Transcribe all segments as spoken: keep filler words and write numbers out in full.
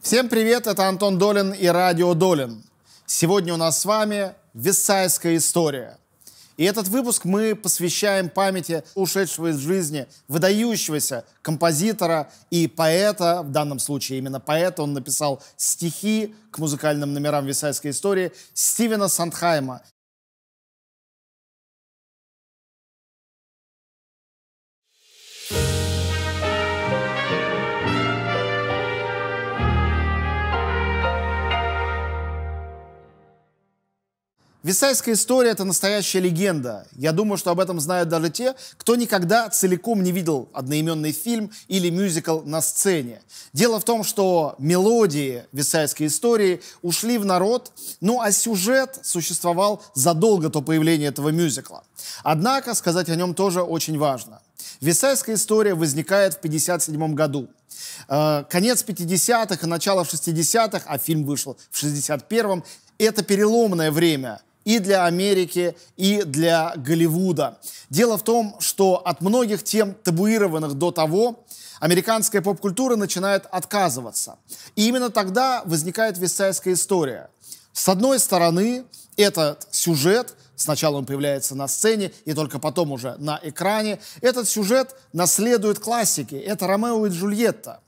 Всем привет, это Антон Долин и Радио Долин. Сегодня у нас с вами «Версальская история». И этот выпуск мы посвящаем памяти ушедшего из жизни выдающегося композитора и поэта, в данном случае именно поэта, он написал стихи к музыкальным номерам «Версальской истории», Стивена Сондхайма. «Версальская история» — это настоящая легенда. Я думаю, что об этом знают даже те, кто никогда целиком не видел одноименный фильм или мюзикл на сцене. Дело в том, что мелодии «Версальской истории» ушли в народ, ну а сюжет существовал задолго до появления этого мюзикла. Однако сказать о нем тоже очень важно. «Версальская история» возникает в пятьдесят седьмом году. Конец пятидесятых и начало шестидесятых, а фильм вышел в шестьдесят первом, это переломное время и для Америки, и для Голливуда. Дело в том, что от многих тем, табуированных до того, американская поп-культура начинает отказываться. И именно тогда возникает «Версальская история». С одной стороны, этот сюжет, сначала он появляется на сцене, и только потом уже на экране, этот сюжет наследует классике. Это «Ромео и Джульетта».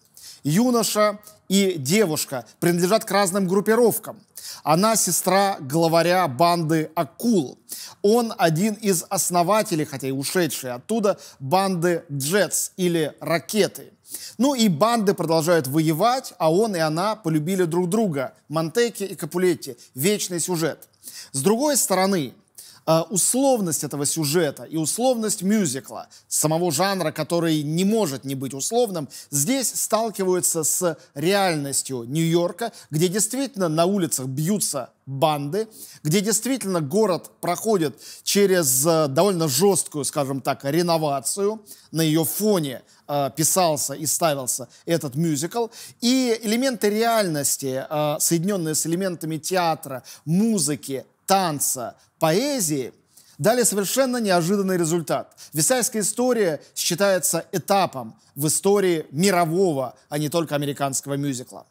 Юноша и девушка принадлежат к разным группировкам. Она сестра главаря банды акул. Он один из основателей, хотя и ушедший оттуда, банды Джетс или Ракеты. Ну и банды продолжают воевать, а он и она полюбили друг друга. Монтеки и Капулетти. Вечный сюжет. С другой стороны, условность этого сюжета и условность мюзикла, самого жанра, который не может не быть условным, здесь сталкиваются с реальностью Нью-Йорка, где действительно на улицах бьются банды, где действительно город проходит через довольно жесткую, скажем так, реновацию. На ее фоне э, писался и ставился этот мюзикл. И элементы реальности, э, соединенные с элементами театра, музыки, танца, поэзии, дали совершенно неожиданный результат. «Версальская история» считается этапом в истории мирового, а не только американского мюзикла.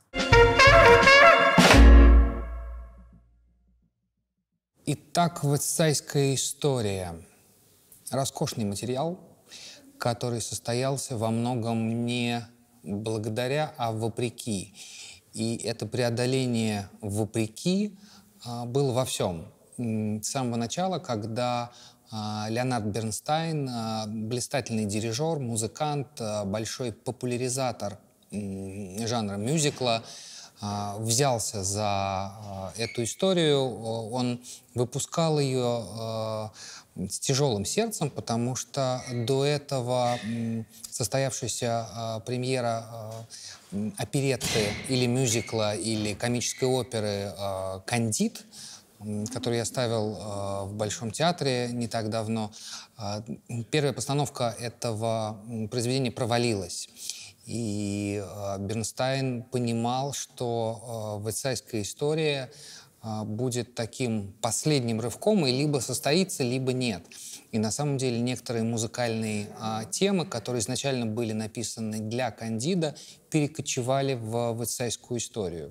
Итак, «Версальская история» — роскошный материал, который состоялся во многом не благодаря, а вопреки. И это преодоление вопреки было во всем. С самого начала, когда Леонард Бернстайн, блистательный дирижер, музыкант, большой популяризатор жанра мюзикла, взялся за эту историю, он выпускал ее с тяжелым сердцем, потому что до этого состоявшаяся премьера оперетты или мюзикла, или комической оперы «Кандид», который я ставил э, в Большом театре не так давно. Э, первая постановка этого произведения провалилась. И э, Бернстайн понимал, что э, «Версальская история» э, будет таким последним рывком, и либо состоится, либо нет. И на самом деле некоторые музыкальные э, темы, которые изначально были написаны для «Кандида», перекочевали в «Версальскую историю».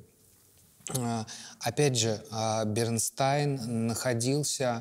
Опять же, Бернстайн находился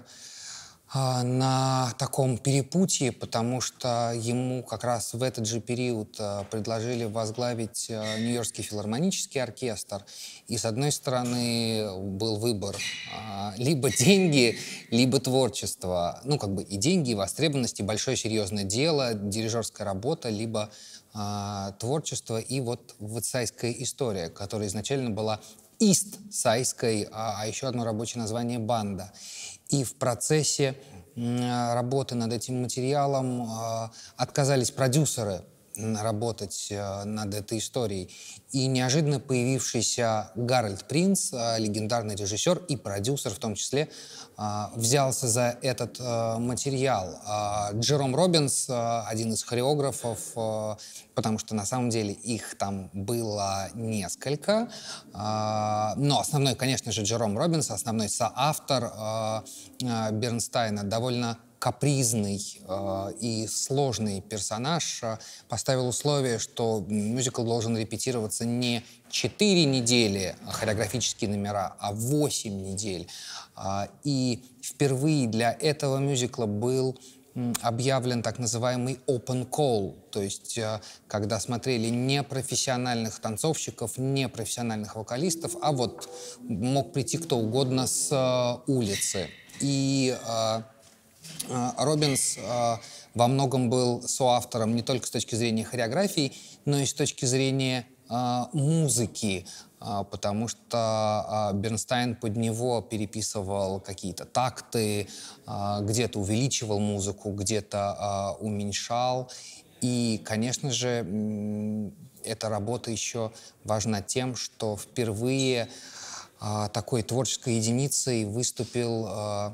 на таком перепутье, потому что ему как раз в этот же период предложили возглавить Нью-Йоркский филармонический оркестр. И, с одной стороны, был выбор либо деньги, либо творчество. Ну, как бы и деньги, и востребованность, и большое серьезное дело, дирижерская работа, либо творчество. И вот «Версальская история», которая изначально была Ист-Сайской, а, а еще одно рабочее название «Банда». И в процессе э, работы над этим материалом э, отказались продюсеры работать э, над этой историей. И неожиданно появившийся Гарольд Принц, э, легендарный режиссер и продюсер в том числе, э, взялся за этот э, материал. Э, Джером Робинс, э, один из хореографов, э, потому что на самом деле их там было несколько. Э, но основной, конечно же, Джером Робинс, основной соавтор э, э, Бернстайна, довольно капризный э, и сложный персонаж э, поставил условие, что мюзикл должен репетироваться не четыре недели хореографические номера, а восемь недель. Э, и впервые для этого мюзикла был объявлен так называемый open call, то есть когда смотрели не профессиональных танцовщиков, не профессиональных вокалистов, а вот мог прийти кто угодно с э, улицы. И э, э, Роббинс э, во многом был соавтором не только с точки зрения хореографии, но и с точки зрения э, музыки, потому что Бернстайн под него переписывал какие-то такты, где-то увеличивал музыку, где-то уменьшал. И, конечно же, эта работа еще важна тем, что впервые такой творческой единицей выступил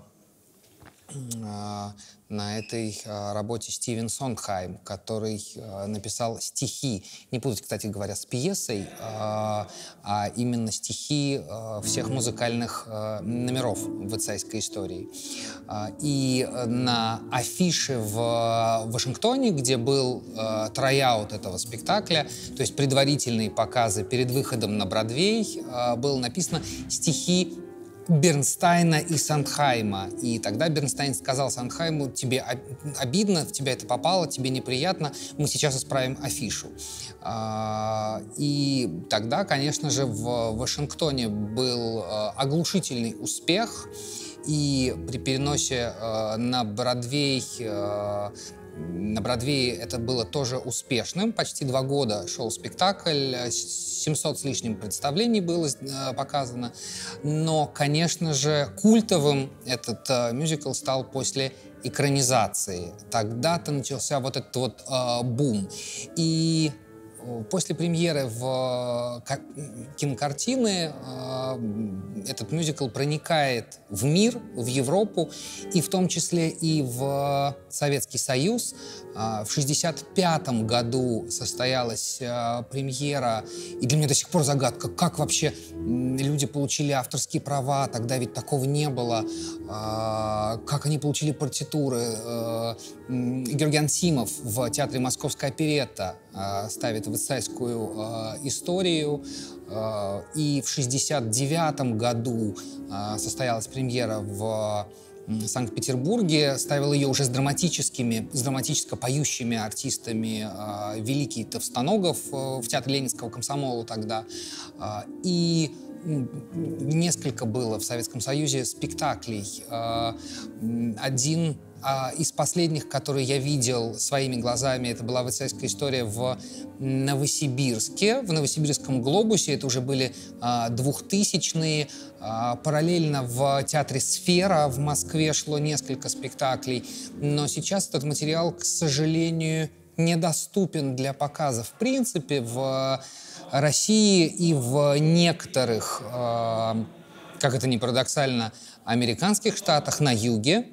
на этой а, работе Стивен Сондхайм, который а, написал стихи, не путать, кстати говоря, с пьесой, а, а именно стихи а, всех музыкальных а, номеров в «Вестсайдской истории». А, и на афише в Вашингтоне, где был а, трайаут этого спектакля, то есть предварительные показы перед выходом на Бродвей, а, было написано стихи Бернстайна и Сондхайма. И тогда Бернстайн сказал Сондхайму: тебе обидно, в тебя это попало, тебе неприятно, мы сейчас исправим афишу. И тогда, конечно же, в Вашингтоне был оглушительный успех, и при переносе на Бродвей На Бродвее это было тоже успешным. Почти два года шел спектакль, семьсот с лишним представлений было показано. Но, конечно же, культовым этот э, мюзикл стал после экранизации. Тогда-то начался вот этот вот э, бум. И после премьеры в кинокартины этот мюзикл проникает в мир, в Европу, и в том числе и в Советский Союз. В шестьдесят пятом году состоялась премьера, и для меня до сих пор загадка, как вообще люди получили авторские права, тогда ведь такого не было, как они получили партитуры. Георгий Ансимов в Театре «Московская оперетта» ставит «Вестсайдскую историю», и в шестьдесят девятом году состоялась премьера в Санкт-Петербурге, ставил ее уже с драматическими, с драматически поющими артистами э, великий Товстоногов э, в Театре Ленинского комсомола тогда. Э, и несколько было в Советском Союзе спектаклей. Э, один э, из последних, который я видел своими глазами, это была «Вестсайдская история» в Новосибирске, в Новосибирском «Глобусе». Это уже были э, двухтысячные. Э, параллельно в Театре «Сфера» в Москве шло несколько спектаклей. Но сейчас этот материал, к сожалению, недоступен для показа. В принципе, в России и в некоторых, э, как это ни парадоксально, американских штатах на юге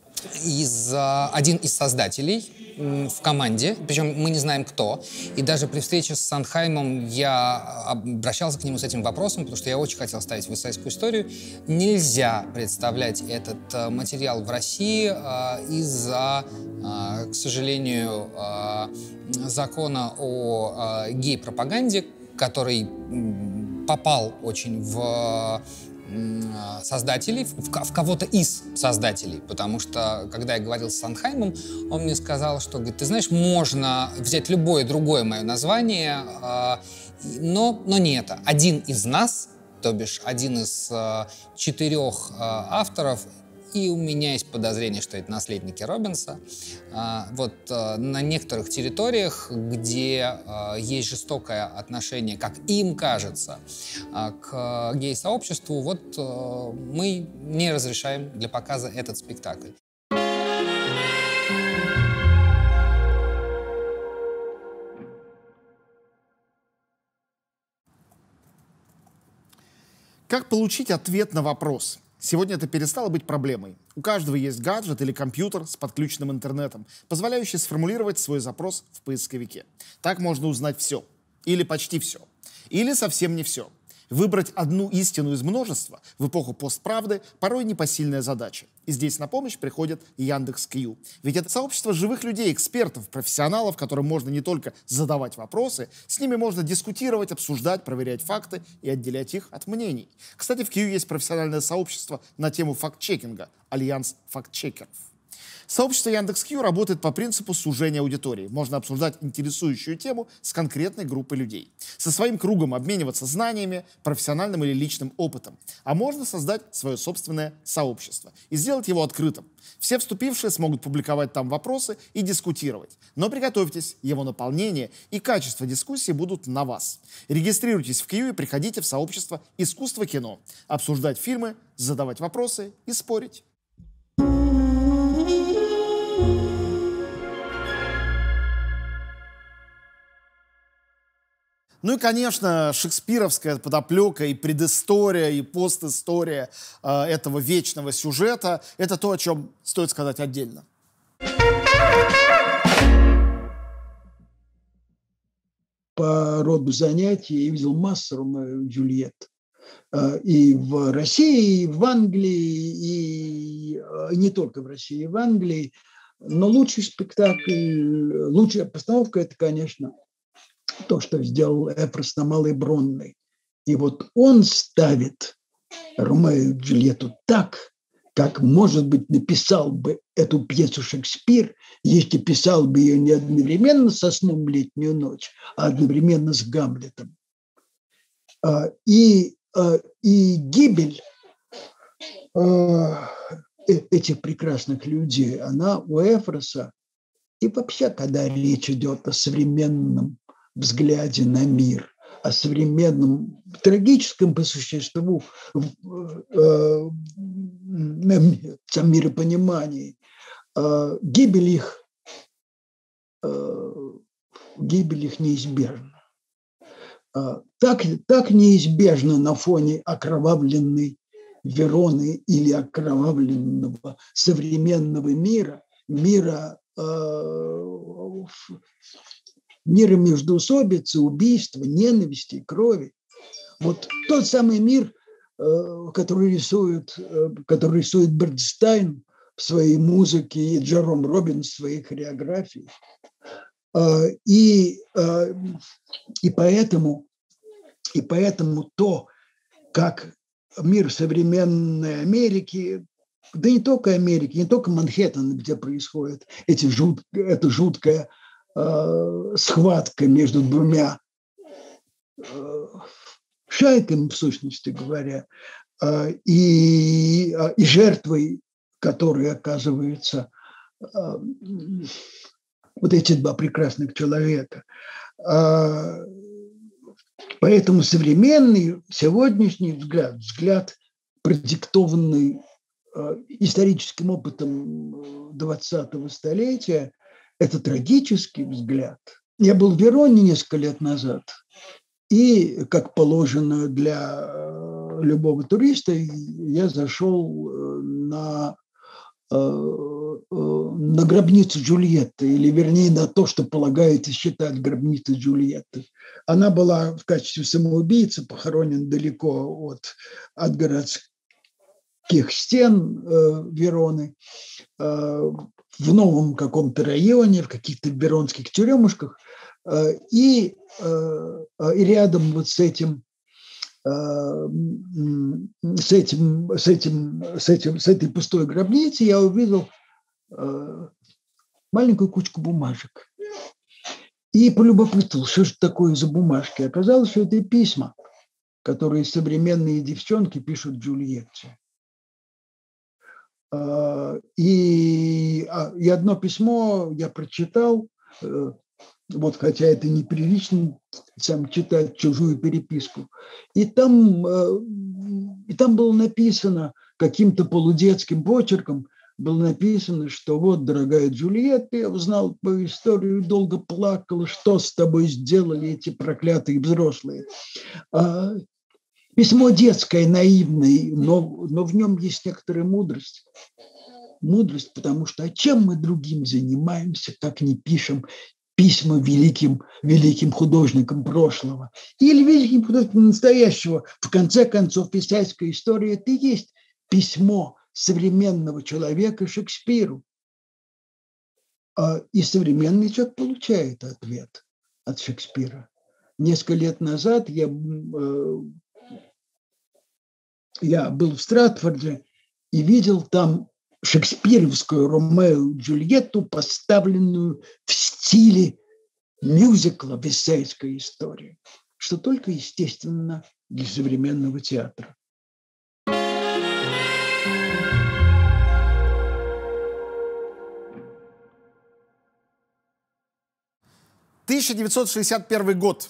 из, э, один из создателей э, в команде, причем мы не знаем кто, и даже при встрече с Сондхаймом я обращался к нему с этим вопросом, потому что я очень хотел ставить «Вестсайдскую историю». Нельзя представлять этот э, материал в России э, из-за, э, к сожалению, э, закона о э, гей-пропаганде, который попал очень в создателей, в, в кого-то из создателей, потому что, когда я говорил с Сондхаймом, он мне сказал, что, говорит, ты знаешь, можно взять любое другое мое название, э, но, но не это. Один из нас, то бишь один из э, четырех э, авторов, и у меня есть подозрение, что это наследники Роббинса. А, вот а, на некоторых территориях, где а, есть жестокое отношение, как им кажется, а, к гей-сообществу, вот а, мы не разрешаем для показа этот спектакль. Как получить ответ на вопрос? Сегодня это перестало быть проблемой. У каждого есть гаджет или компьютер с подключенным интернетом, позволяющий сформулировать свой запрос в поисковике. Так можно узнать все. Или почти все. Или совсем не все. Выбрать одну истину из множества в эпоху постправды порой непосильная задача. И здесь на помощь приходит Яндекс.Кью. Ведь это сообщество живых людей, экспертов, профессионалов, которым можно не только задавать вопросы, с ними можно дискутировать, обсуждать, проверять факты и отделять их от мнений. Кстати, в Кью есть профессиональное сообщество на тему факт-чекинга – Альянс факт-чекеров. Сообщество Яндекс.Кью работает по принципу сужения аудитории. Можно обсуждать интересующую тему с конкретной группой людей. Со своим кругом обмениваться знаниями, профессиональным или личным опытом. А можно создать свое собственное сообщество и сделать его открытым. Все вступившие смогут публиковать там вопросы и дискутировать. Но приготовьтесь, его наполнение и качество дискуссии будут на вас. Регистрируйтесь в Кью и приходите в сообщество «Искусство кино». Обсуждать фильмы, задавать вопросы и спорить. Ну и, конечно, шекспировская подоплека и предыстория, и постистория э, этого вечного сюжета – это то, о чем стоит сказать отдельно. По роду занятий я видел массу Ромео и Джульетт. И в России, и в Англии, и не только в России, и в Англии. Но лучший спектакль, лучшая постановка – это, конечно, то, что сделал Эфрос на Малой Бронной. И вот он ставит Ромео и Джульетту так, как, может быть, написал бы эту пьесу Шекспир, если писал бы ее не одновременно со «Сном в летнюю ночь», а одновременно с Гамлетом. И, и гибель этих прекрасных людей, она у Эфроса, и вообще, когда речь идет о современном взгляде на мир, о современном, трагическом по существу э, миропонимании, э, гибель их, э, гибель их неизбежна. Э, так, так неизбежно на фоне окровавленной Вероны или окровавленного современного мира, мира мира междоусобицы, убийства, ненависти, крови. Вот тот самый мир, который рисует, который рисует Бернстайн в своей музыке и Джером Робинс в своей хореографии. И, и, поэтому, и поэтому то, как мир современной Америки, да не только Америки, не только Манхэттен, где происходит эти жут, эта жуткая э, схватка между двумя э, шайками, в сущности говоря, э, и, э, и жертвой, которой оказывается э, вот эти два прекрасных человека. Э, поэтому современный, сегодняшний взгляд, взгляд, продиктованный историческим опытом двадцатого столетия, это трагический взгляд. Я был в Вероне несколько лет назад, и, как положено для любого туриста, я зашел на, на гробницу Джульетты, или, вернее, на то, что полагается считать гробницей Джульетты. Она была в качестве самоубийцы похоронена далеко от, от городских стен э, Вероны, э, в новом каком-то районе, в каких-то веронских тюремушках, э, и, э, и рядом вот с этим, э, с этим, с этим, с этим, с этой пустой гробницей я увидел э, маленькую кучку бумажек и полюбопытствовал, что же такое за бумажки. Оказалось, что это письма, которые современные девчонки пишут Джульетте. И, и одно письмо я прочитал, вот, хотя это неприлично сам читать чужую переписку. И там, и там было написано каким-то полудетским почерком, было написано, что вот, дорогая Джульетта, я узнал твою историю, долго плакала, что с тобой сделали эти проклятые взрослые. Письмо детское, наивное, но, но в нем есть некоторая мудрость. Мудрость, потому что а чем мы другим занимаемся, как не пишем письма великим, великим художникам прошлого или великим художникам настоящего. В конце концов, «Версальская история» – это и есть письмо современного человека Шекспиру. И современный человек получает ответ от Шекспира. Несколько лет назад я, я был в Стратфорде и видел там шекспировскую Ромео и Джульетту, поставленную в стиле мюзикла «Версальская история», что только, естественно, для современного театра. тысяча девятьсот шестьдесят первый год.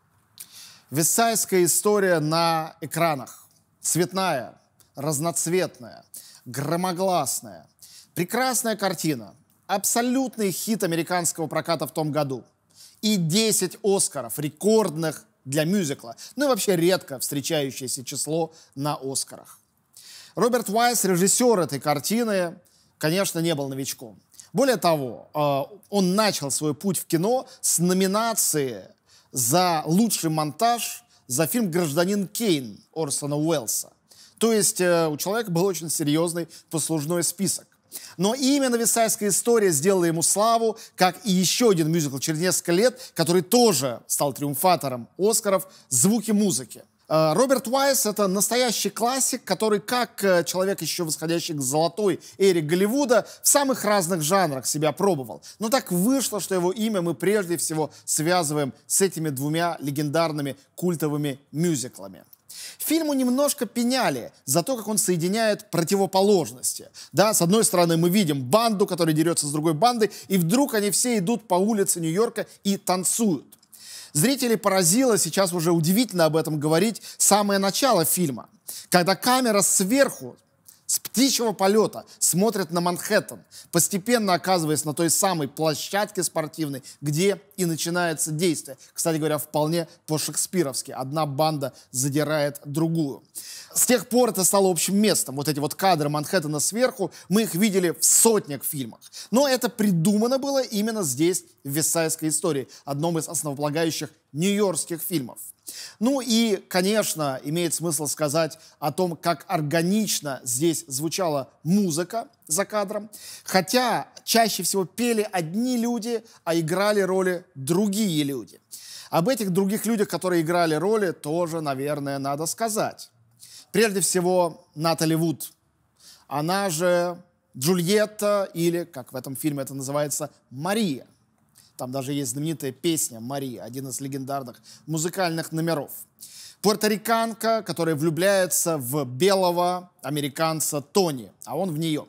«Версальская история» на экранах. Цветная, разноцветная, громогласная. Прекрасная картина. Абсолютный хит американского проката в том году. И десять «Оскаров», рекордных для мюзикла. Ну и вообще редко встречающееся число на «Оскарах». Роберт Уайс, режиссер этой картины, конечно, не был новичком. Более того, он начал свой путь в кино с номинации за лучший монтаж за фильм «Гражданин Кейн» Орсона Уэллса. То есть у человека был очень серьезный послужной список. Но именно «Версальская история» сделала ему славу, как и еще один мюзикл через несколько лет, который тоже стал триумфатором «Оскаров» «Звуки музыки». Роберт Уайс — это настоящий классик, который, как человек, еще восходящий к золотой эре Голливуда, в самых разных жанрах себя пробовал. Но так вышло, что его имя мы прежде всего связываем с этими двумя легендарными культовыми мюзиклами. Фильму немножко пеняли за то, как он соединяет противоположности. Да, с одной стороны, мы видим банду, которая дерется с другой бандой, и вдруг они все идут по улице Нью-Йорка и танцуют. Зрителей поразило, сейчас уже удивительно об этом говорить, самое начало фильма, когда камера сверху, с птичьего полета, смотрит на Манхэттен, постепенно оказываясь на той самой площадке спортивной, где и начинается действие. Кстати говоря, вполне по-шекспировски. Одна банда задирает другую. С тех пор это стало общим местом. Вот эти вот кадры Манхэттена сверху, мы их видели в сотнях фильмах. Но это придумано было именно здесь, в «Версальской истории», одном из основополагающих нью-йоркских фильмов. Ну и, конечно, имеет смысл сказать о том, как органично здесь звучала музыка за кадром. Хотя чаще всего пели одни люди, а играли роли другие люди. Об этих других людях, которые играли роли, тоже, наверное, надо сказать. Прежде всего, Натали Вуд. Она же Джульетта, или, как в этом фильме это называется, Мария. Там даже есть знаменитая песня «Мария», один из легендарных музыкальных номеров. Пуэрториканка, которая влюбляется в белого американца Тони, а он в нее.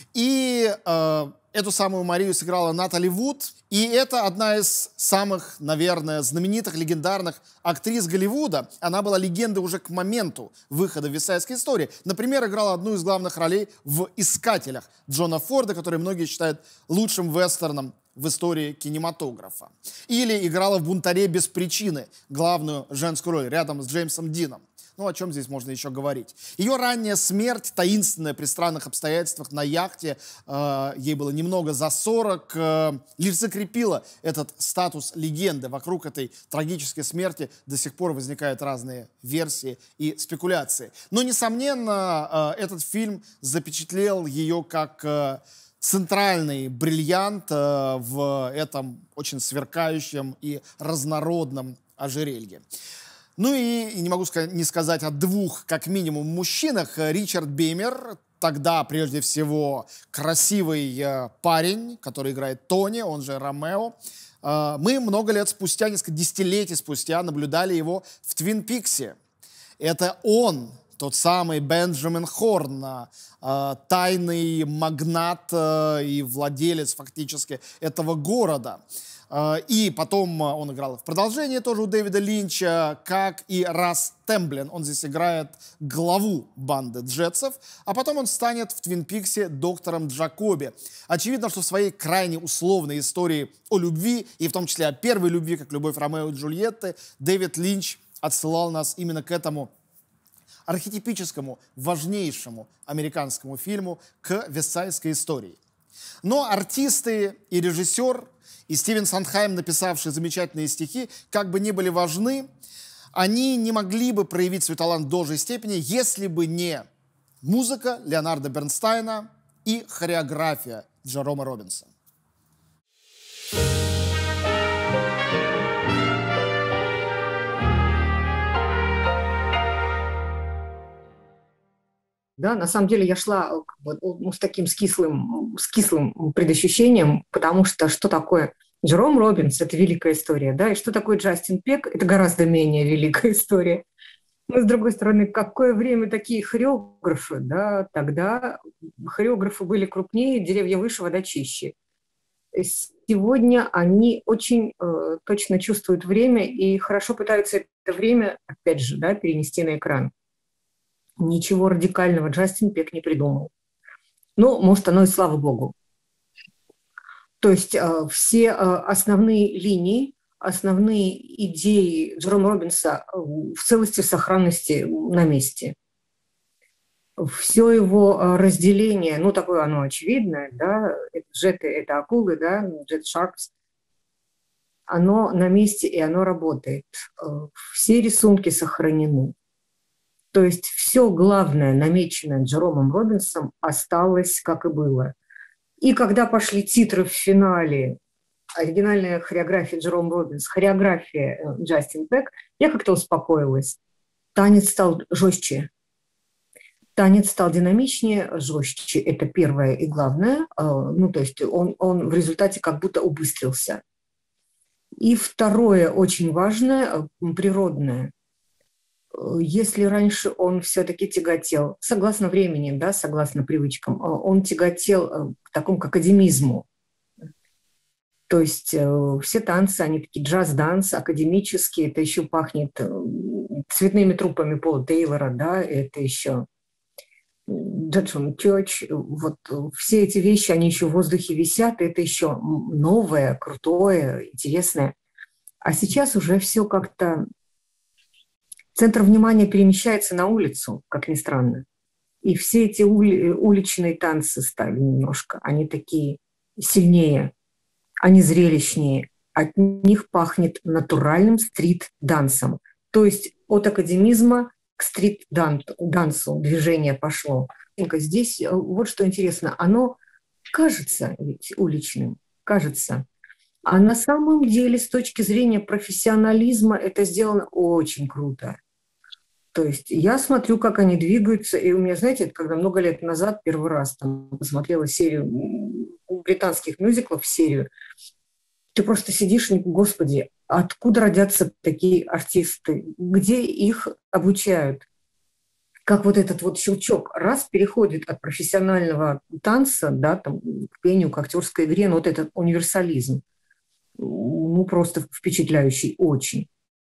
И э, эту самую Марию сыграла Натали Вуд. И это одна из самых, наверное, знаменитых, легендарных актрис Голливуда. Она была легендой уже к моменту выхода «Версальской истории». Например, играла одну из главных ролей в «Искателях» Джона Форда, который многие считают лучшим вестерном в истории кинематографа. Или играла в «Бунтаре без причины» главную женскую роль рядом с Джеймсом Дином. Ну, о чем здесь можно еще говорить? Ее ранняя смерть, таинственная при странных обстоятельствах на яхте, э, ей было немного за сорок, э, лишь закрепила этот статус легенды. Вокруг этой трагической смерти до сих пор возникают разные версии и спекуляции. Но, несомненно, э, этот фильм запечатлел ее как э, центральный бриллиант э, в этом очень сверкающем и разнородном ожерелье. Ну и, и не могу ска- не сказать о двух, как минимум, мужчинах. Ричард Беймер, тогда, прежде всего, красивый э, парень, который играет Тони, он же Ромео. Э, мы много лет спустя, несколько десятилетий спустя, наблюдали его в «Твин Пиксе». Это он, тот самый Бенджамин Хорн, э, тайный магнат э, и владелец фактически этого города. И потом он играл в продолжении тоже у Дэвида Линча, как и Расс Темблин. Он здесь играет главу банды джетсов, а потом он станет в «Твин Пиксе» доктором Джакоби. Очевидно, что в своей крайне условной истории о любви, и в том числе о первой любви, как любовь Ромео и Джульетты, Дэвид Линч отсылал нас именно к этому архетипическому, важнейшему американскому фильму, к «Версальской истории». Но артисты и режиссер, и Стивен Сондхайм, написавший замечательные стихи, как бы ни были важны, они не могли бы проявить свой талант в должной степени, если бы не музыка Леонарда Бернстайна и хореография Джерома Робинса. Да, на самом деле я шла как бы, ну, с таким скислым, с кислым предощущением, потому что что такое Джером Робинс – это великая история, да, и что такое Джастин Пек – это гораздо менее великая история. Но, с другой стороны, какое время такие хореографы, да, тогда хореографы были крупнее, деревья выше, вода чище. Сегодня они очень э, точно чувствуют время и хорошо пытаются это время, опять же, да, перенести на экран. Ничего радикального Джастин Пек не придумал. Ну, может, оно и слава богу. То есть э, все э, основные линии, основные идеи Джерома Робинса в целости, в сохранности на месте. Все его э, разделение, ну, такое оно очевидное, да, это джеты, это акулы, да, джет шаркс, оно на месте и оно работает. Э, все рисунки сохранены. То есть все главное, намеченное Джеромом Робинсом, осталось, как и было. И когда пошли титры в финале, оригинальная хореография Джером Робинс, хореография Джастин Пек, я как-то успокоилась. Танец стал жестче. Танец стал динамичнее, жестче. Это первое и главное. Ну, то есть он, он в результате как будто убыстрился. И второе, очень важное, природное. Если раньше он все-таки тяготел, согласно времени, да, согласно привычкам, он тяготел к такому к академизму. То есть все танцы, они такие джаз-данс, академические, это еще пахнет цветными трупами Пола Тейлора, да, это еще Джексон Чёрч, вот все эти вещи, они еще в воздухе висят, это еще новое, крутое, интересное. А сейчас уже все как-то... Центр внимания перемещается на улицу, как ни странно. И все эти ули, уличные танцы стали немножко, они такие сильнее, они зрелищнее. От них пахнет натуральным стрит-дансом. То есть от академизма к стрит-дансу движение пошло. Здесь вот что интересно, оно кажется ведь уличным, кажется. А на самом деле с точки зрения профессионализма это сделано очень круто. То есть я смотрю, как они двигаются, и у меня, знаете, это когда много лет назад первый раз там, посмотрела серию британских мюзиклов, серию, ты просто сидишь и, господи, откуда родятся такие артисты, где их обучают? Как вот этот вот щелчок раз переходит от профессионального танца, да, там, к пению, к актерской игре, ну вот этот универсализм, ну просто впечатляющий очень.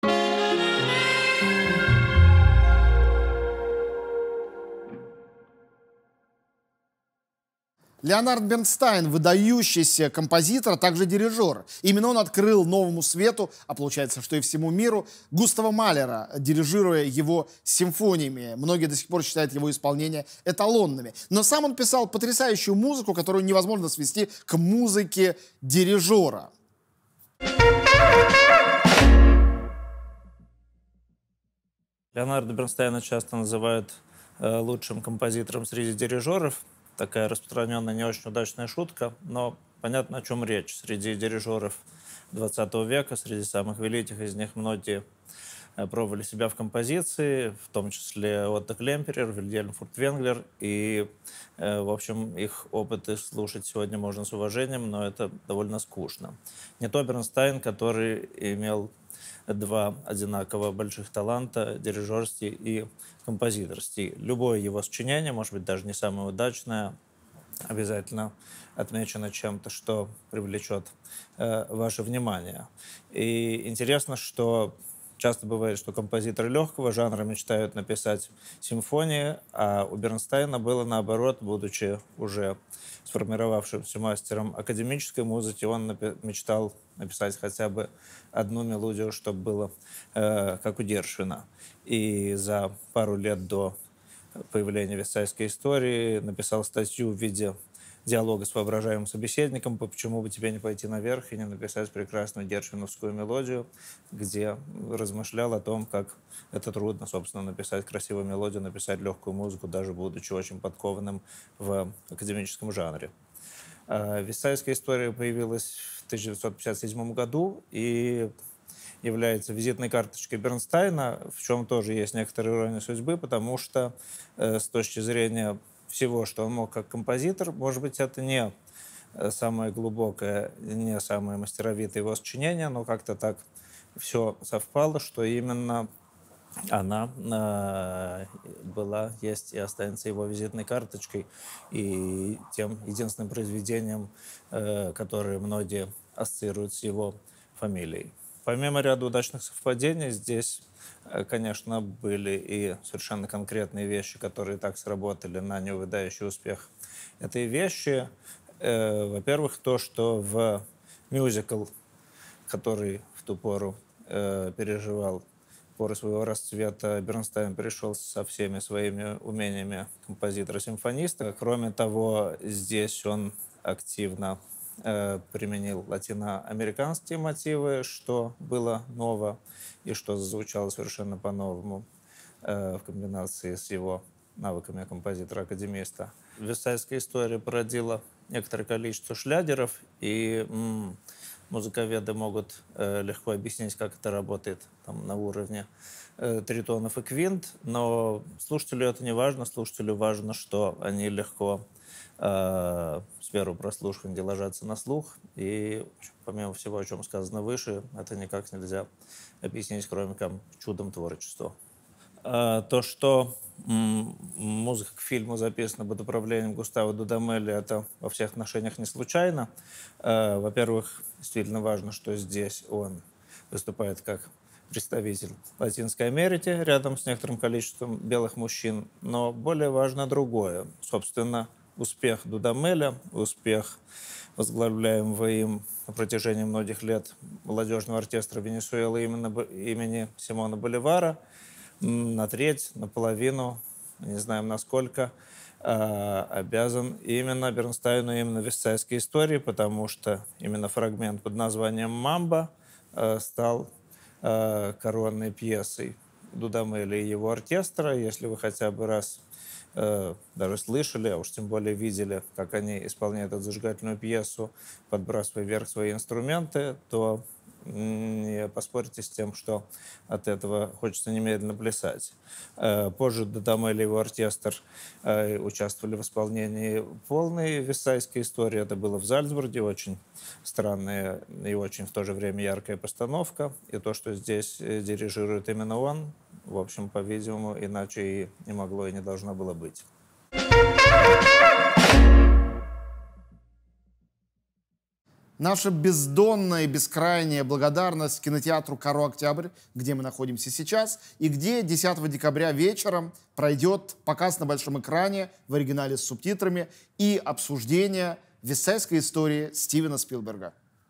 Леонард Бернстайн – выдающийся композитор, а также дирижер. Именно он открыл новому свету, а получается, что и всему миру, Густава Малера, дирижируя его симфониями. Многие до сих пор считают его исполнения эталонными. Но сам он писал потрясающую музыку, которую невозможно свести к музыке дирижера. Леонарда Бернстайна часто называют э, лучшим композитором среди дирижеров. Такая распространенная, не очень удачная шутка, но понятно, о чем речь. Среди дирижеров двадцатого века, среди самых великих из них многие пробовали себя в композиции, в том числе Отто Клемперер, Вильгельм Фуртвенглер, и, в общем, их опыты слушать сегодня можно с уважением, но это довольно скучно. Не то Бернстайн, который имел два одинаково больших таланта, дирижерский и композиторский. Любое его сочинение, может быть, даже не самое удачное, обязательно отмечено чем-то, что привлечет э, ваше внимание. И интересно, что часто бывает, что композиторы легкого жанра мечтают написать симфонии, а у Бернстайна было наоборот, будучи уже сформировавшимся мастером академической музыки, он напи- мечтал написать хотя бы одну мелодию, чтобы было э, как у Гершвина. И за пару лет до появления «Версальской истории» написал статью в виде диалога с воображаемым собеседником, почему бы тебе не пойти наверх и не написать прекрасную гершвиновскую мелодию, где размышлял о том, как это трудно, собственно, написать красивую мелодию, написать легкую музыку, даже будучи очень подкованным в академическом жанре. «Вестсайдская история» появилась в тысяча девятьсот пятьдесят седьмом году и является визитной карточкой Бернстайна, в чем тоже есть некоторая ирония судьбы, потому что э, с точки зрения всего, что он мог как композитор, может быть, это не самое глубокое, не самое мастеровитое его сочинение, но как-то так все совпало, что именно она э, была, есть и останется его визитной карточкой и тем единственным произведением, э, которое многие ассоциируют с его фамилией. Помимо ряда удачных совпадений, здесь, э, конечно, были и совершенно конкретные вещи, которые так сработали на неувядающий успех этой вещи. Э, во-первых, то, что в мюзикл, который в ту пору э, переживал поры своего расцвета, Бернстайн пришел со всеми своими умениями композитора-симфониста. Кроме того, здесь он активно э, применил латиноамериканские мотивы, что было ново и что зазвучало совершенно по-новому э, в комбинации с его навыками композитора-академиста. «Вестсайдская история» породила некоторое количество шлягеров, и м- музыковеды могут э, легко объяснить, как это работает там, на уровне э, тритонов и квинт, но слушателю это не важно. Слушателю важно, что они легко э, с первого прослушивания ложатся на слух, и помимо всего, о чем сказано выше, это никак нельзя объяснить, кроме как чудом творчества. Э, то, что м- музыка к фильму записана под управлением Густаво Дудамелли, это во всех отношениях не случайно. Э, во-первых, действительно важно, что здесь он выступает как представитель Латинской Америки рядом с некоторым количеством белых мужчин, но более важно другое. Собственно, успех Дудамеля, успех возглавляемого им на протяжении многих лет молодежного оркестра Венесуэлы именно имени Симона Боливара на треть, наполовину, не знаем насколько, обязан именно Бернстайну, именно «Вестсайдской истории», потому что именно фрагмент под названием «Мамба» стал коронной пьесой Дудамеля и его оркестра. Если вы хотя бы раз даже слышали, а уж тем более видели, как они исполняют эту зажигательную пьесу, подбрасывая вверх свои инструменты, то не поспорите с тем, что от этого хочется немедленно плясать. Позже Дудамель и его оркестр участвовали в исполнении полной «Вестсайдской истории». Это было в Зальцбурге, очень странная и очень в то же время яркая постановка. И то, что здесь дирижирует именно он, в общем, по-видимому, иначе и не могло и не должно было быть. Наша бездонная и бескрайняя благодарность кинотеатру «Каро Октябрь», где мы находимся сейчас, и где десятого декабря вечером пройдет показ на большом экране в оригинале с субтитрами и обсуждение «Вестсайдской истории» Стивена Спилберга.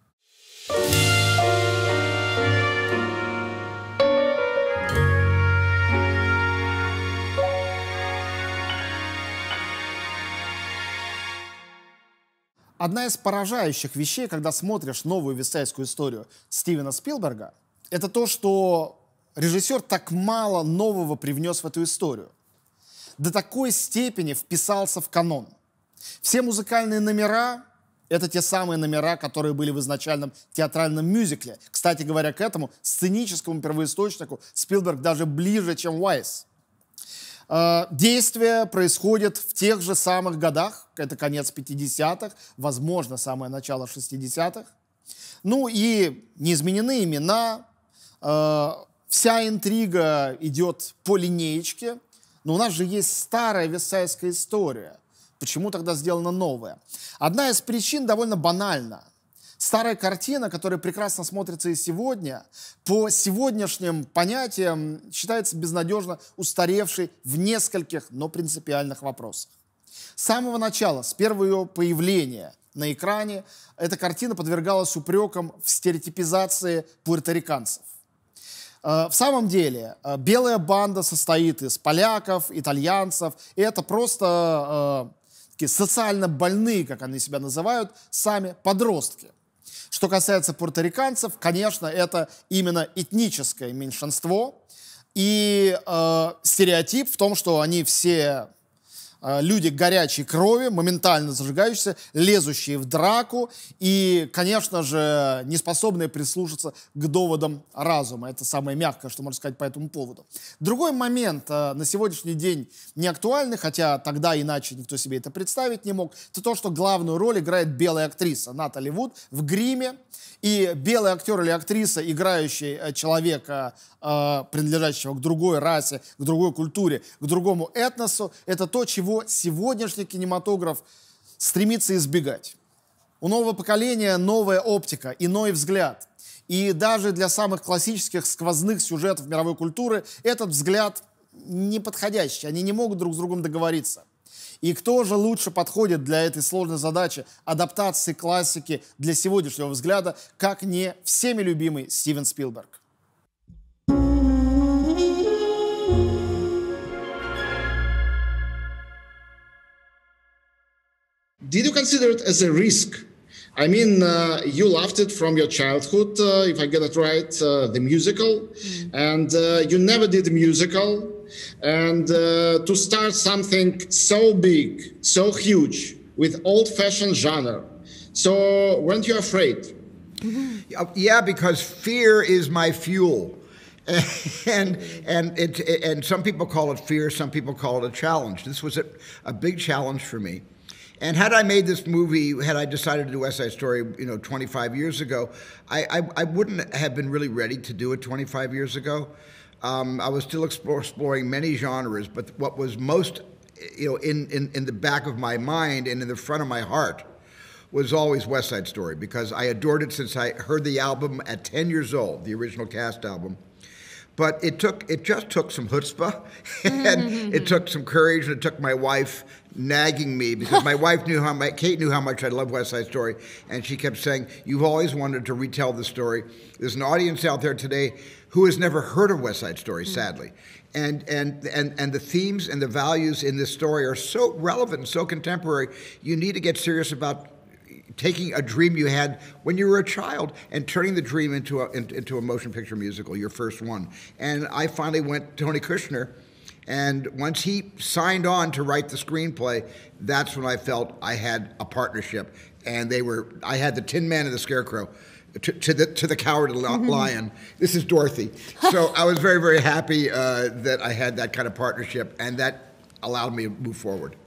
Одна из поражающих вещей, когда смотришь новую «Вестсайдскую историю» Стивена Спилберга, это то, что режиссер так мало нового привнес в эту историю. До такой степени вписался в канон. Все музыкальные номера — это те самые номера, которые были в изначальном театральном мюзикле. Кстати говоря, к этому сценическому первоисточнику Спилберг даже ближе, чем Уайс. Действие происходит в тех же самых годах, это конец пятидесятых, возможно, самое начало шестидесятых. Ну и не изменены имена, вся интрига идет по линеечке, но у нас же есть старая «Вестсайдская история». Почему тогда сделана новая? Одна из причин довольно банальна. Старая картина, которая прекрасно смотрится и сегодня, по сегодняшним понятиям считается безнадежно устаревшей в нескольких, но принципиальных вопросах. С самого начала, с первого ее появления на экране, эта картина подвергалась упрекам в стереотипизации пуэрториканцев. В самом деле, белая банда состоит из поляков, итальянцев, и это просто такие социально больные, как они себя называют, сами подростки. Что касается пуэрториканцев, конечно, это именно этническое меньшинство. И э, стереотип в том, что они все э, люди горячей крови, моментально зажигающиеся, лезущие в драку и, конечно же, не способные прислушаться к доводам разума. Это самое мягкое, что можно сказать по этому поводу. Другой момент, э, на сегодняшний день не актуальный, хотя тогда иначе никто себе это представить не мог, это то, что главную роль играет белая актриса Натали Вуд в гриме. И белый актер или актриса, играющий человека, э, принадлежащего к другой расе, к другой культуре, к другому этносу, это то, чего сегодняшний кинематограф стремится избегать. У нового поколения новая оптика, иной взгляд. И даже для самых классических сквозных сюжетов мировой культуры этот взгляд неподходящий. Они не могут друг с другом договориться. И кто же лучше подходит для этой сложной задачи адаптации классики для сегодняшнего взгляда, как не всеми любимый Стивен Спилберг? Did you consider it as a risk? I mean, uh, you loved it from your childhood, uh, if I get it right, uh, the musical, mm. and uh, you never did a musical. And uh, to start something so big, so huge, with old-fashioned genre. So weren't you afraid? Mm-hmm. Yeah, because fear is my fuel. and and it, and some people call it fear, some people call it a challenge. This was a, a big challenge for me. And had I made this movie, had I decided to do West Side Story, you know, twenty-five years ago, I, I, I wouldn't have been really ready to do it twenty-five years ago. Um, I was still explore, exploring many genres, but what was most, you know, in, in, in the back of my mind and in the front of my heart was always West Side Story, because I adored it since I heard the album at ten years old, the original cast album. But it took, it just took some chutzpah, and it took some courage, and it took my wife nagging me, because my wife knew how my, Kate knew how much I love West Side Story, and she kept saying, "You've always wanted to retell the story. There's an audience out there today who has never heard of West Side Story, sadly. And, and, and, and the themes and the values in this story are so relevant and so contemporary, you need to get serious about taking a dream you had when you were a child and turning the dream into a, into a motion picture musical, your first one." And I finally went to Tony Kushner, and once he signed on to write the screenplay, that's when I felt I had a partnership. And they were, I had the Tin Man and the Scarecrow. To, to the to the cowardly lion. This is Dorothy. So I was very, very happy uh, that I had that kind of partnership, and that allowed me to move forward.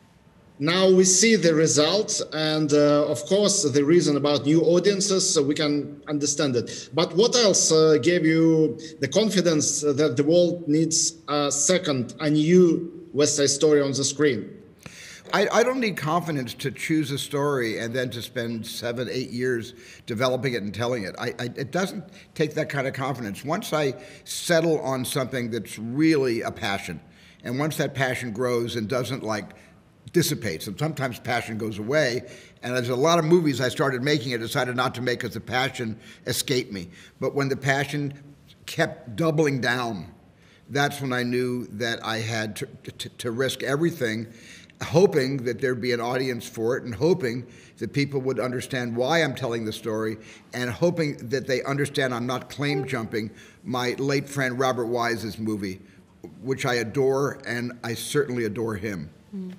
Now we see the results, and uh, of course the reason about new audiences, so we can understand it. But what else uh, gave you the confidence that the world needs a second, a new West Side Story on the screen? I, I don't need confidence to choose a story and then to spend seven, eight years developing it and telling it. I, I, it doesn't take that kind of confidence. Once I settle on something that's really a passion, and once that passion grows and doesn't like dissipates, and sometimes passion goes away, and there's a lot of movies I started making and decided not to make because the passion escaped me. But when the passion kept doubling down, that's when I knew that I had to, to, to risk everything, hoping that there'd be an audience for it, and hoping that people would understand why I'm telling the story, and hoping that they understand I'm not claim jumping my late friend Robert Wise's movie, which I adore, and I certainly adore him. Mm.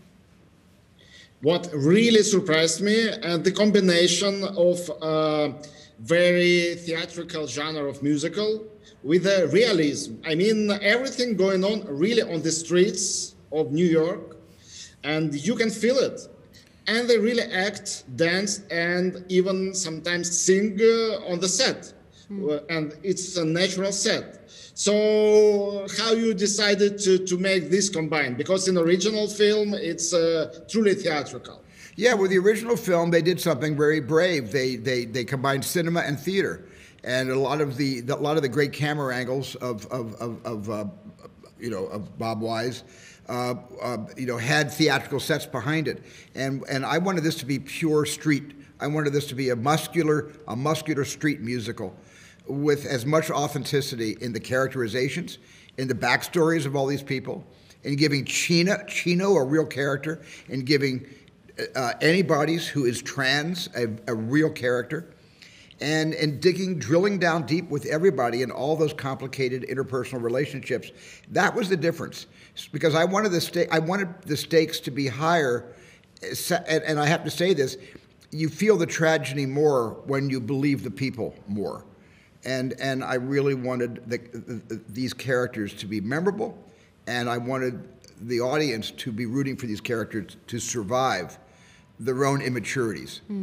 What really surprised me, uh, the combination of uh, very theatrical genre of musical with the realism. I mean, everything going on really on the streets of New York, and you can feel it. And they really act, dance, and even sometimes sing uh, on the set. Mm. And it's a natural set. So how you decided to, to make this combined? Because in the original film, it's uh, truly theatrical. Yeah, with the original film, they did something very brave. They, they, they combined cinema and theater. And a lot of the, a lot of the great camera angles of, of, of, of uh, you know, of Bob Wise, Uh, uh, you know, had theatrical sets behind it, and and I wanted this to be pure street. I wanted this to be a muscular, a muscular street musical, with as much authenticity in the characterizations, in the backstories of all these people, in giving Chino, Chino a real character, and giving uh, Anybody's, who is trans, a, a real character, and and digging, drilling down deep with everybody in all those complicated interpersonal relationships. That was the difference, because I wanted the sta- I wanted the stakes to be higher, and, and I have to say this: you feel the tragedy more when you believe the people more, and and I really wanted the, the, these characters to be memorable, and I wanted the audience to be rooting for these characters to survive their own immaturities. Mm.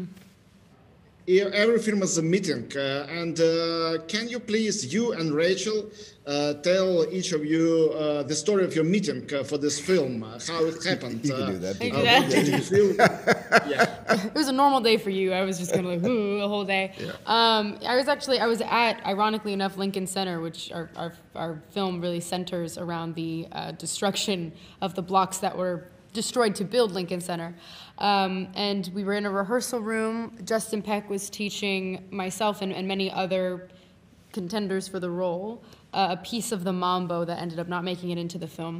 Every film is a meeting, uh, and uh, can you please, you and Rachel, uh, tell each of you uh, the story of your meeting uh, for this film, uh, how it happened. You can do that. I Uh, do that. what did you feel? Yeah. It was a normal day for you. I was just kind of like, ooh, the whole day. Yeah. Um, I was actually, I was at, ironically enough, Lincoln Center, which our, our, our film really centers around the uh, destruction of the blocks that were destroyed to build Lincoln Center. Um, and we were in a rehearsal room. Justin Peck was teaching myself and, and many other contenders for the role uh, a piece of the mambo that ended up not making it into the film.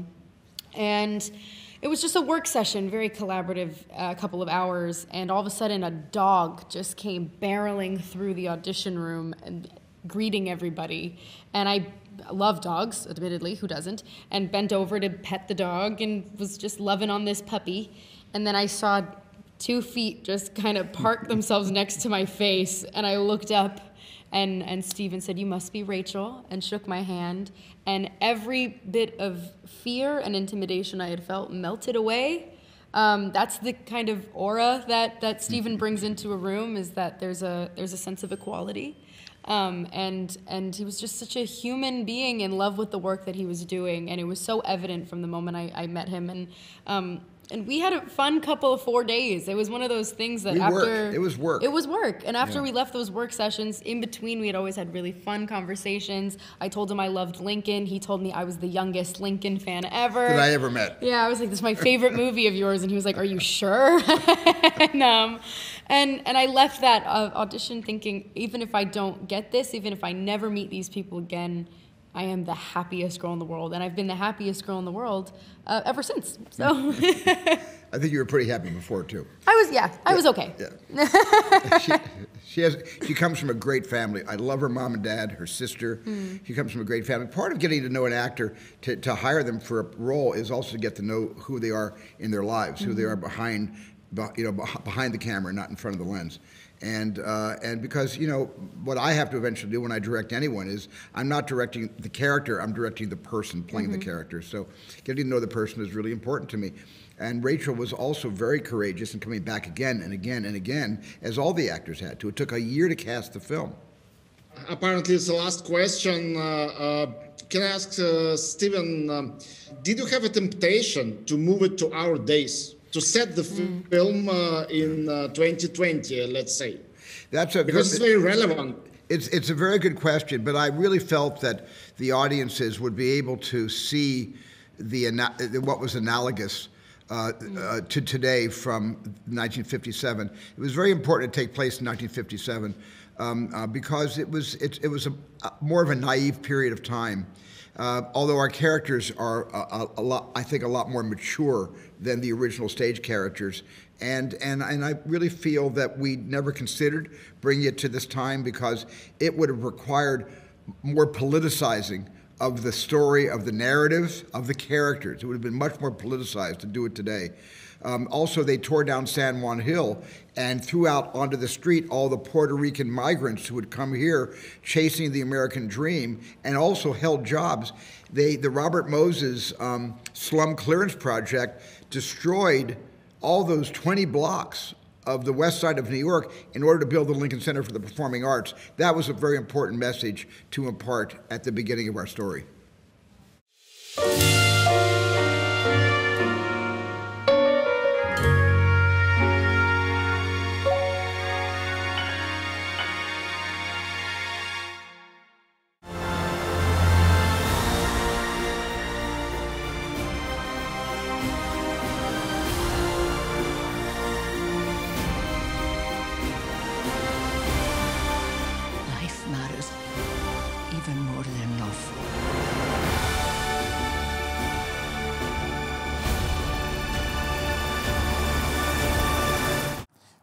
And it was just a work session, very collaborative, a uh, couple of hours, and all of a sudden a dog just came barreling through the audition room and greeting everybody. And I love dogs, admittedly, who doesn't, and bent over to pet the dog and was just loving on this puppy. And then I saw two feet just kind of park themselves next to my face, and I looked up, and, and Steven said, "You must be Rachel," and shook my hand. And every bit of fear and intimidation I had felt melted away. Um, that's the kind of aura that, that Steven brings into a room, is that there's a, there's a sense of equality. Um, and and he was just such a human being in love with the work that he was doing, and it was so evident from the moment I, I met him. And um, and we had a fun couple of four days. It was one of those things that We after worked. It was work. It was work. And after Yeah. we left those work sessions, in between, we had always had really fun conversations. I told him I loved Lincoln. He told me I was the youngest Lincoln fan ever. That I ever met. Yeah, I was like, "This is my favorite movie of yours," and he was like, "Are you sure?" and, um, and and I left that uh, audition thinking, even if I don't get this, even if I never meet these people again, I am the happiest girl in the world, and I've been the happiest girl in the world uh, ever since. So I think you were pretty happy before too. I was, yeah, I was okay. Yeah. she, she has. She comes from a great family. I love her mom and dad, her sister. Mm. She comes from a great family. Part of getting to know an actor, to, to hire them for a role, is also to get to know who they are in their lives, mm-hmm. who they are behind, you know, behind the camera, not in front of the lens. And uh, and because, you know, what I have to eventually do when I direct anyone is I'm not directing the character, I'm directing the person playing mm-hmm. the character. So getting to know the person is really important to me. And Rachel was also very courageous in coming back again and again and again, as all the actors had to. It took a year to cast the film. Apparently, it's the last question. Uh, uh, can I ask uh, Steven, um, did you have a temptation to move it to our days? To set the mm. film uh, in uh, twenty twenty, let's say? That's a because it's very relevant. It's it's a very good question, but I really felt that the audiences would be able to see the what was analogous uh, mm. uh, to today from nineteen fifty-seven. It was very important to take place in nineteen fifty-seven um, uh, because it was it, it was a, a more of a naive period of time. Uh, although our characters are a, a lot, I think, a lot more mature than the original stage characters, and and and I really feel that we never considered bringing it to this time because it would have required more politicizing of the story, of the narrative, of the characters. It would have been much more politicized to do it today. Um, also, they tore down San Juan Hill and threw out onto the street all the Puerto Rican migrants who would come here chasing the American dream and also held jobs. They, the Robert Moses um, Slum Clearance Project destroyed all those twenty blocks of the west side of New York in order to build the Lincoln Center for the Performing Arts. That was a very important message to impart at the beginning of our story.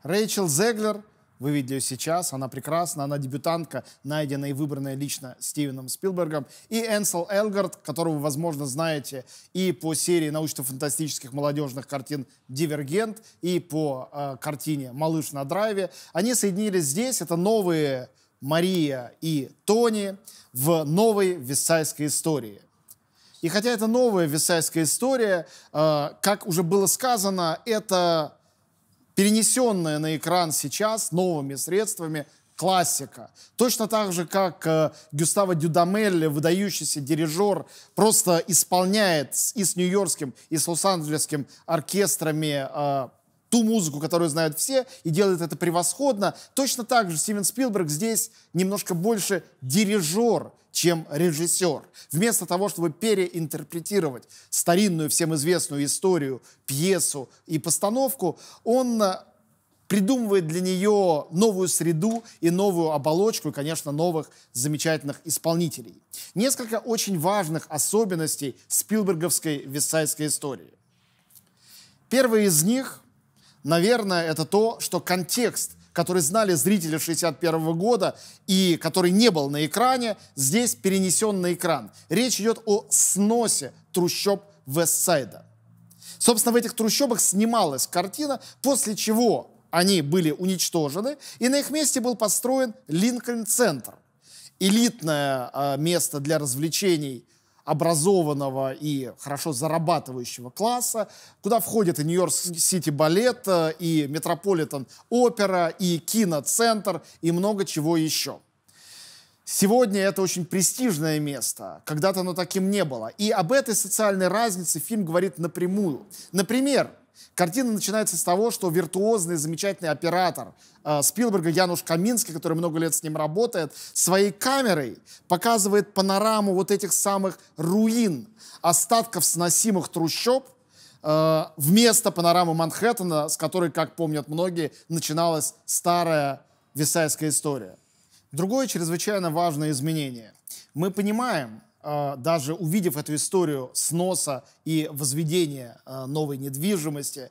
Рэйчел Зеглер, вы видели ее сейчас, она прекрасна, она дебютантка, найденная и выбранная лично Стивеном Спилбергом. И Энсел Элгард, которого вы, возможно, знаете и по серии научно-фантастических молодежных картин «Дивергент», и по э, картине «Малыш на драйве». Они соединились здесь, это новые Мария и Тони в новой вестсайдской истории. И хотя это новая вестсайдская история, э, как уже было сказано, это перенесенная на экран сейчас новыми средствами классика. Точно так же, как э, Гюставо Дюдамель, выдающийся дирижер, просто исполняет и с нью-йоркским, и с лос-анджелесским оркестрами э, ту музыку, которую знают все, и делает это превосходно. Точно так же Стивен Спилберг здесь немножко больше дирижер, чем режиссер. Вместо того, чтобы переинтерпретировать старинную, всем известную историю, пьесу и постановку, он придумывает для нее новую среду и новую оболочку, и, конечно, новых замечательных исполнителей. Несколько очень важных особенностей спилберговской вестсайдской истории. Первый из них, наверное, это то, что контекст, который знали зрители шестьдесят первого года и который не был на экране, здесь перенесен на экран. Речь идет о сносе трущоб Вестсайда. Собственно, в этих трущобах снималась картина, после чего они были уничтожены, и на их месте был построен Линкольн-центр. Элитное э, место для развлечений образованного и хорошо зарабатывающего класса, куда входит и Нью-Йорк-Сити балет, и Метрополитен-опера, и киноцентр, и много чего еще. Сегодня это очень престижное место, когда-то оно таким не было. И об этой социальной разнице фильм говорит напрямую. Например, картина начинается с того, что виртуозный, замечательный оператор э, Спилберга Януш Каминский, который много лет с ним работает, своей камерой показывает панораму вот этих самых руин, остатков сносимых трущоб, э, вместо панорамы Манхэттена, с которой, как помнят многие, начиналась старая вестсайдская история. Другое чрезвычайно важное изменение. Мы понимаем, даже увидев эту историю сноса и возведения новой недвижимости,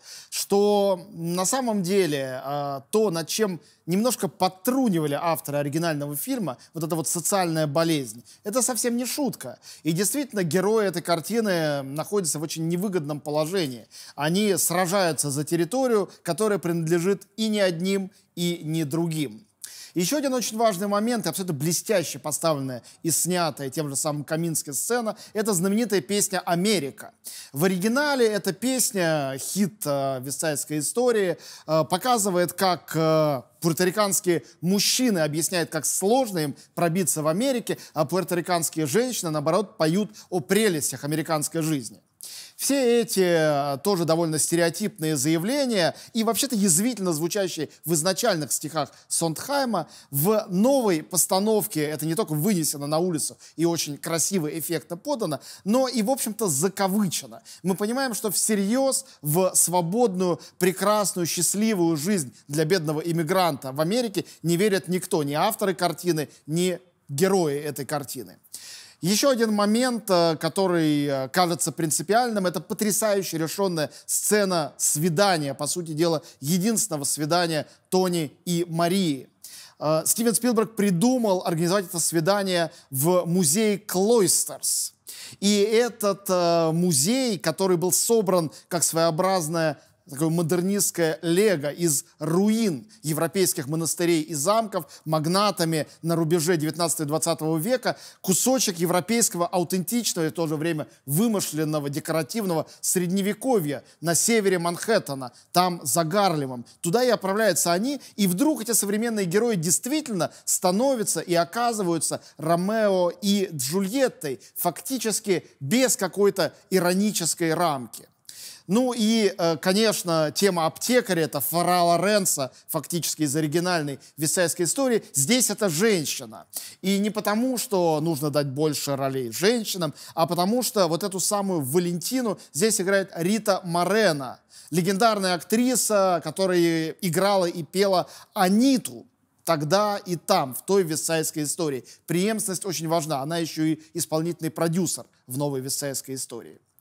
что на самом деле то, над чем немножко подтрунивали авторы оригинального фильма, вот эта вот социальная болезнь, это совсем не шутка. И действительно, герои этой картины находятся в очень невыгодном положении. Они сражаются за территорию, которая принадлежит и не одним, и не другим. Еще один очень важный момент, абсолютно блестяще поставленная и снятая тем же самым Каминским сцена, это знаменитая песня «Америка». В оригинале эта песня, хит э, вестсайдской истории, э, показывает, как э, пуэрториканские мужчины объясняют, как сложно им пробиться в Америке, а пуэрториканские женщины, наоборот, поют о прелестях американской жизни. Все эти тоже довольно стереотипные заявления и вообще-то язвительно звучащие в изначальных стихах Сондхайма в новой постановке, это не только вынесено на улицу и очень красиво, эффектно подано, но и, в общем-то, закавычено. Мы понимаем, что всерьез в свободную, прекрасную, счастливую жизнь для бедного иммигранта в Америке не верит никто, ни авторы картины, ни герои этой картины. Еще один момент, который кажется принципиальным, это потрясающе решенная сцена свидания, по сути дела, единственного свидания Тони и Марии. Стивен Спилберг придумал организовать это свидание в музее Клойстерс. И этот музей, который был собран как своеобразная такое модернистское лего из руин европейских монастырей и замков, магнатами на рубеже девятнадцатого и двадцатого века, кусочек европейского аутентичного и в то же время вымышленного декоративного средневековья на севере Манхэттена, там за Гарлемом. Туда и отправляются они, и вдруг эти современные герои действительно становятся и оказываются Ромео и Джульеттой, фактически без какой-то иронической рамки. Ну и, конечно, тема аптекаря, это Фара Лоренцо, фактически из оригинальной вестсайдской истории. Здесь это женщина. И не потому, что нужно дать больше ролей женщинам, а потому что вот эту самую Валентину здесь играет Рита Морено, легендарная актриса, которая играла и пела Аниту тогда и там, в той вестсайдской истории. Преемственность очень важна. Она еще и исполнительный продюсер в новой вестсайдской истории.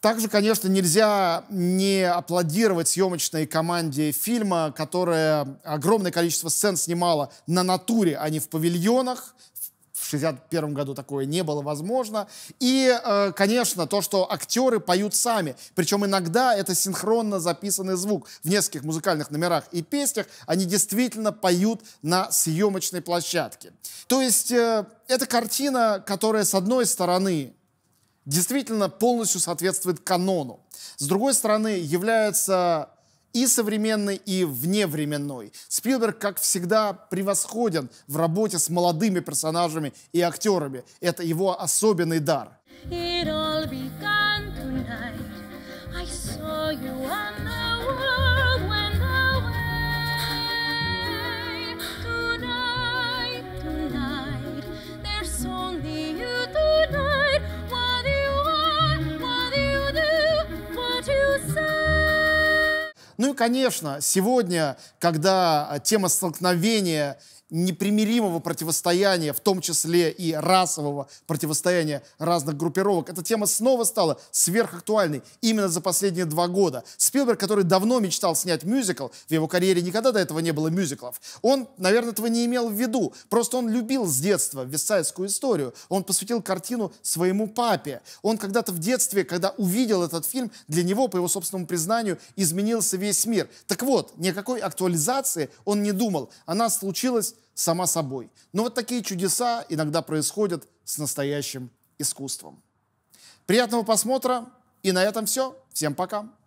Также, конечно, нельзя не аплодировать съемочной команде фильма, которая огромное количество сцен снимала на натуре, а не в павильонах. В шестьдесят первом году такое не было возможно. И, э, конечно, то, что актеры поют сами. Причем иногда это синхронно записанный звук. В нескольких музыкальных номерах и песнях они действительно поют на съемочной площадке. То есть э, это картина, которая, с одной стороны, действительно полностью соответствует канону. С другой стороны, является и современной, и вневременной. Спилберг, как всегда, превосходен в работе с молодыми персонажами и актерами. Это его особенный дар. Ну и, конечно, сегодня, когда тема столкновения, непримиримого противостояния, в том числе и расового противостояния разных группировок, эта тема снова стала сверхактуальной именно за последние два года. Спилберг, который давно мечтал снять мюзикл, в его карьере никогда до этого не было мюзиклов, он, наверное, этого не имел в виду. Просто он любил с детства вестсайдскую историю. Он посвятил картину своему папе. Он когда-то в детстве, когда увидел этот фильм, для него, по его собственному признанию, изменился весь мир. Так вот, никакой актуализации он не думал. Она случилась сама собой. Но вот такие чудеса иногда происходят с настоящим искусством. Приятного просмотра. И на этом все. Всем пока.